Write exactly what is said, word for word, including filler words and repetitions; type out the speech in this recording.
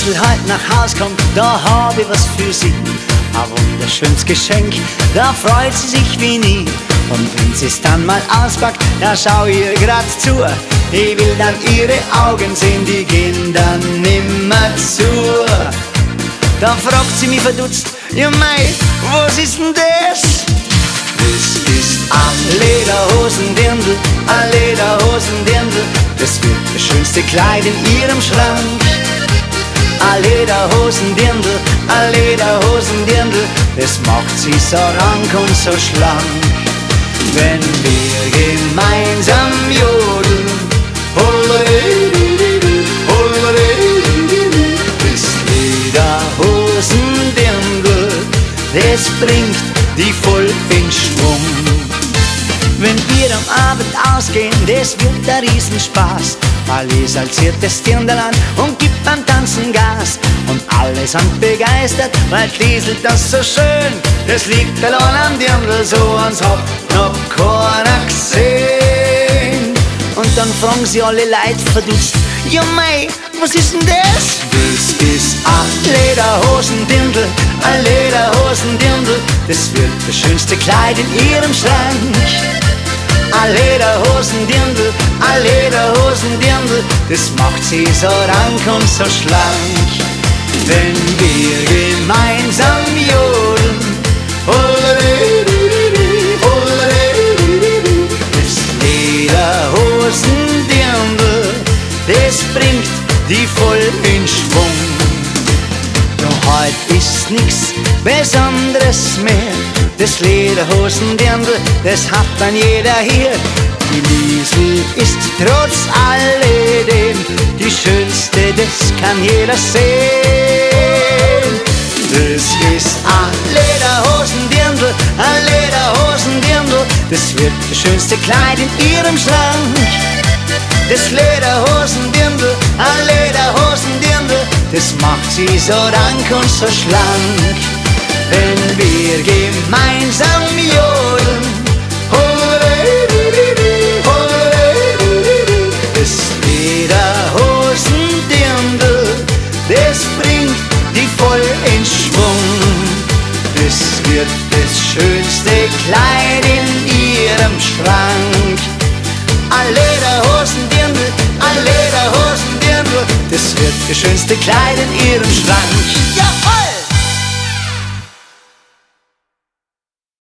Liesl heut nach Haus kommt, da hab ich was für sie. Ein wunderschönes Geschenk, da freut sie sich wie nie. Und wenn sie's dann mal auspackt, da schau ihr grad zu. Ich will dann ihre Augen sehen, die gehen dann nimmer zu. Dann fragt sie mich verdutzt, ja mei, was ist denn das? Das ist ein Lederhosendirndl, ein Lederhosendirndl. Das wird das schönste Kleid in ihrem Schrank. Ein Lederhosendirndl, ein Lederhosendirndl. Das macht sie so rank und so schlank. Wenn wir gemeinsam jodeln, hollerei, hollerei, das Lederhosendirndl, das bringt die voll in Schwung. Wenn wir am Abend ausgehen, das wird ein Riesenspaß. Weil salziert das Dirndl an und gibt beim Tanzen Gas. Und alle sind begeistert, weil Liesl das so schön. Das liegt allein am Dirndl, so ans hat noch keiner gesehen. Und dann fragen sie alle Leute verdutzt, ja mei, was ist denn das? Das ist ein Lederhosendirndl, ein Lederhosendirndl. Das wird das schönste Kleid in ihrem Schrank. Ein Lederhosendirndl, ein Lederhosendirndl. Das macht sie so rank und so schlank. Wenn wir gemeinsam jodeln, hollerei, hollerei, das Lederhosendirndl, das bringt die voll in Schwung. Doch heut ist nix Besonderes mehr. Das Lederhosendirndl, das hat dann jeder hier. Die Liesl ist trotz alledem die schönste, das kann jeder sehen. Das ist ein Lederhosendirndl, ein Lederhosendirndl. Das wird das schönste Kleid in ihrem Schrank. Das Lederhosendirndl, ein Lederhosendirndl. Das macht sie so rank und so schlank. Wenn wir gemeinsam jodeln, hollerei, hollerei, das Lederhosendirndl, das bringt die voll in Schwung. Das wird das schönste Kleid in ihrem Schrank. Ein Lederhosendirndl, ein Lederhosendirndl, das wird das schönste Kleid in ihrem Schrank. Jawohl!